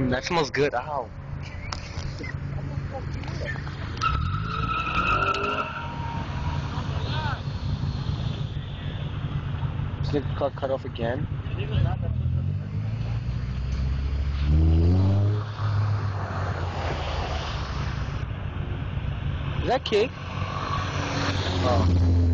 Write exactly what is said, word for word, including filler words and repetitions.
that smells good. Ow. Is it cut, cut off again? Is that cake? Oh.